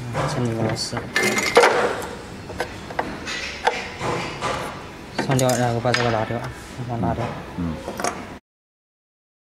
这里螺丝松掉，然后把这个拿掉，往拿掉。